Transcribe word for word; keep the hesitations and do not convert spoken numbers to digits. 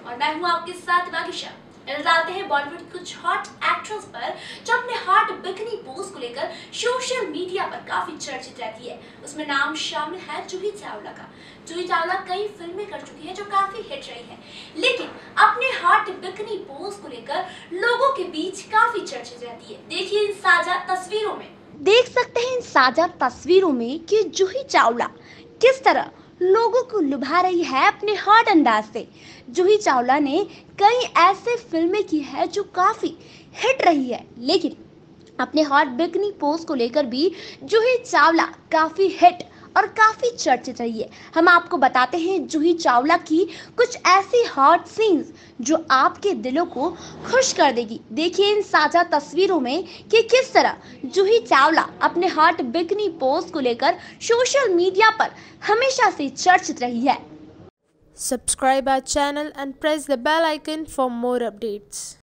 और मैं हूँ आपके साथ वाकिशा। नजर डालते हैं बॉलीवुड की कुछ हॉट एक्ट्रेस पर जो अपने हॉट बिकनी पोज को लेकर सोशल मीडिया पर काफी चर्चित रहती है। उसमें नाम शामिल है जूही चावला का। जूही चावला कई फिल्में कर चुकी है जो काफी हिट रही है, लेकिन अपने हॉट बिकनी पोज को लेकर लोगों के बीच काफी चर्चित रहती है। देखिए इन साझा तस्वीरों में। देख सकते हैं इन साझा तस्वीरों में कि जूही चावला किस तरह लोगों को लुभा रही है अपने हॉट अंदाज से। जूही चावला ने कई ऐसे फिल्में की है जो काफी हिट रही है, लेकिन अपने हॉट बिकनी पोज को लेकर भी जूही चावला काफी हिट और काफी चर्चित रही है। हम आपको बताते हैं जूही चावला की कुछ ऐसी हॉट सीन्स जो आपके दिलों को खुश कर देगी। देखिए इन साझा तस्वीरों में कि किस तरह जूही चावला अपने हॉट बिकनी पोज को लेकर सोशल मीडिया पर हमेशा से चर्चित रही है। Subscribe our channel and press the bell icon for more updates.